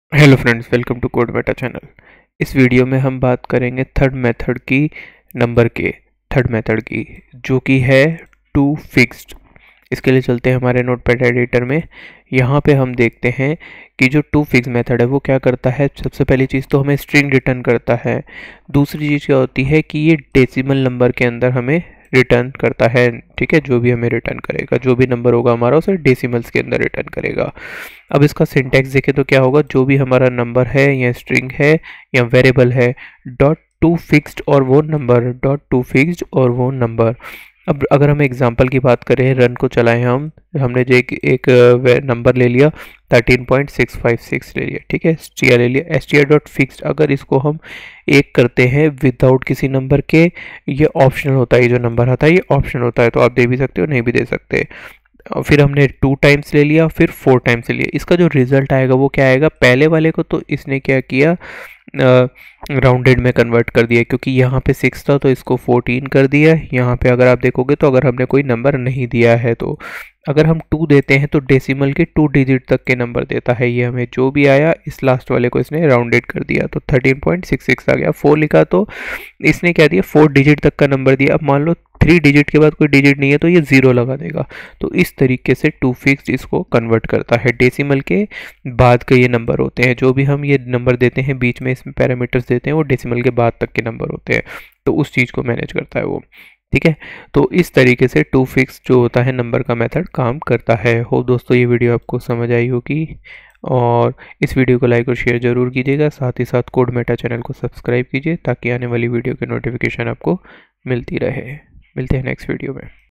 Hello friends, welcome to code meta channel. इस video में हम बात करेंगे थर्ड मेथड की, नंबर के थर्ड मेथड की, जो कि है टू फिक्स्ड। इसके लिए चलते हैं हमारे नोटपैड एडिटर में। यहाँ पे हम देखते हैं कि जो टू फिक्स मेथड है वो क्या करता है। सबसे पहली चीज़ तो हमें स्ट्रिंग रिटर्न करता है। दूसरी चीज़ क्या होती है कि ये डेसिमल नंबर के अंदर हमें रिटर्न करता है। ठीक है, जो भी हमें रिटर्न करेगा, जो भी नंबर होगा हमारा उसे डेसिमल्स के अंदर रिटर्न करेगा। अब इसका सिंटैक्स देखें तो क्या होगा, जो भी हमारा नंबर है या स्ट्रिंग है या वेरिएबल है, डॉट टू फिक्स्ड और वो नंबर, डॉट टू फिक्स्ड और वो नंबर। अब अगर हम एग्जांपल की बात करें, रन को चलाएं हमने जो एक नंबर ले लिया 13.656 ले लिया। ठीक है, एस टी आर ले लिया, S T R dot fixed. अगर इसको हम एक करते हैं विदाउट किसी नंबर के, ये ऑप्शनल होता है। ये जो नंबर आता है ये ऑप्शनल होता है, तो आप दे भी सकते हो, नहीं भी दे सकते। और फिर हमने 2 टाइम्स ले लिया, फिर 4 टाइम्स ले लिया। इसका जो रिजल्ट आएगा वो क्या आएगा, पहले वाले को तो इसने क्या किया, राउंडेड में कन्वर्ट कर दिया, क्योंकि यहाँ पे 6 था तो इसको 14 कर दिया। यहाँ पे अगर आप देखोगे तो अगर हमने कोई नंबर नहीं दिया है तो अगर हम 2 देते हैं तो डेसिमल के 2 डिजिट तक के नंबर देता है। ये हमें जो भी आया इस लास्ट वाले को इसने राउंडेड कर दिया, तो 13.66 आ गया। 4 लिखा तो इसने क्या दिया, 4 डिजिट तक का नंबर दिया। अब मान लो 3 डिजिट के बाद कोई डिजिट नहीं है तो ये 0 लगा देगा। तो इस तरीके से टू फिक्स्ड इसको कन्वर्ट करता है। डेसिमल के बाद के ये नंबर होते हैं, जो भी हम ये नंबर देते हैं बीच में इसमें पैरामीटर्स देते हैं, वो डेसिमल के बाद तक के नंबर होते हैं। तो उस चीज़ को मैनेज करता है वो। ठीक है, तो इस तरीके से टू फिक्स जो होता है नंबर का मेथड काम करता है। हो दोस्तों, ये वीडियो आपको समझ आई होगी, और इस वीडियो को लाइक और शेयर ज़रूर कीजिएगा। साथ ही साथ कोड मेटा चैनल को सब्सक्राइब कीजिए ताकि आने वाली वीडियो की नोटिफिकेशन आपको मिलती रहे। मिलते हैं नेक्स्ट वीडियो में।